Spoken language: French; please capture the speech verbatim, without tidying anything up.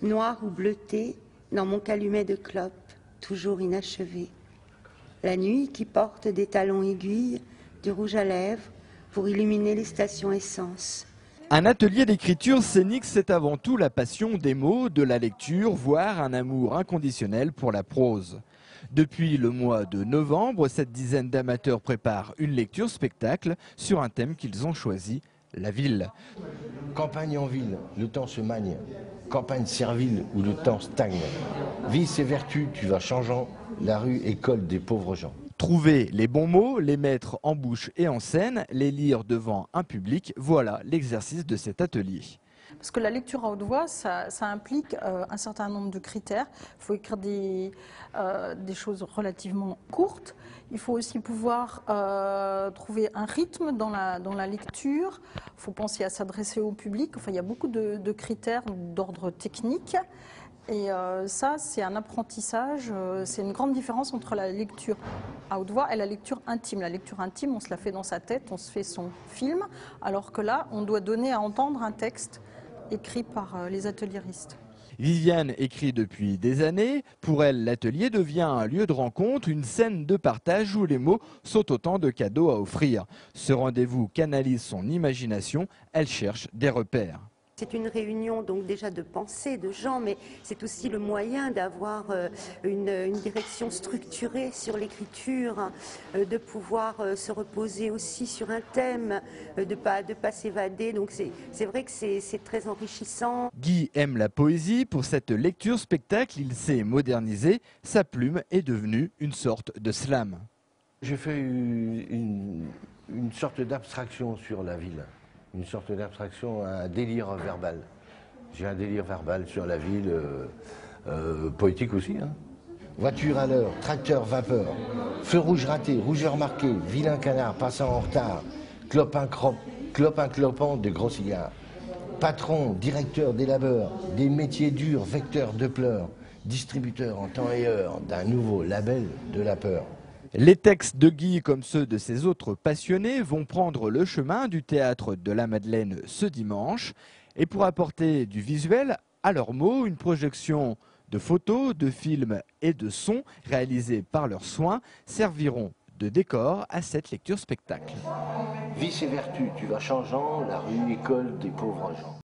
noir ou bleuté, dans mon calumet de clope, toujours inachevé. La nuit qui porte des talons aiguilles, du rouge à lèvres, pour illuminer les stations essence. Un atelier d'écriture scénique, c'est avant tout la passion des mots, de la lecture, voire un amour inconditionnel pour la prose. Depuis le mois de novembre, cette dizaine d'amateurs préparent une lecture-spectacle sur un thème qu'ils ont choisi, la ville. Campagne en ville, le temps se magne. Campagne servile où le temps stagne. Vie ses vertus, tu vas changeant, la rue école des pauvres gens. Trouver les bons mots, les mettre en bouche et en scène, les lire devant un public, voilà l'exercice de cet atelier. Parce que la lecture à haute voix, ça, ça implique euh, un certain nombre de critères. Il faut écrire des, euh, des choses relativement courtes. Il faut aussi pouvoir euh, trouver un rythme dans la, dans la lecture. Il faut penser à s'adresser au public. Enfin, il y a beaucoup de, de critères d'ordre technique. Et euh, ça, c'est un apprentissage, euh, c'est une grande différence entre la lecture à haute voix et la lecture intime. La lecture intime, on se la fait dans sa tête, on se fait son film, alors que là, on doit donner à entendre un texte écrit par euh, les ateliéristes. Viviane écrit depuis des années. Pour elle, l'atelier devient un lieu de rencontre, une scène de partage où les mots sont autant de cadeaux à offrir. Ce rendez-vous canalise son imagination, elle cherche des repères. C'est une réunion donc déjà de pensée, de gens, mais c'est aussi le moyen d'avoir euh, une, une direction structurée sur l'écriture, euh, de pouvoir euh, se reposer aussi sur un thème, euh, de ne pas, de pas s'évader. Donc c'est vrai que c'est très enrichissant. Guy aime la poésie. Pour cette lecture-spectacle, il s'est modernisé. Sa plume est devenue une sorte de slam. J'ai fait une, une sorte d'abstraction sur la ville. Une sorte d'abstraction, un délire verbal. J'ai un délire verbal sur la ville, euh, euh, poétique aussi. Hein. Voiture à l'heure, tracteur vapeur, feu rouge raté, rougeur marquée, vilain canard passant en retard, clopin, clopin clopant de gros cigares. Patron, directeur des labeurs, des métiers durs, vecteur de pleurs, distributeur en temps et heure d'un nouveau label de la peur. Les textes de Guy, comme ceux de ses autres passionnés, vont prendre le chemin du théâtre de la Madeleine ce dimanche. Et pour apporter du visuel à leurs mots, une projection de photos, de films et de sons réalisés par leurs soins serviront de décor à cette lecture-spectacle. Vie et vertu, tu vas changeant, la rue école des pauvres gens.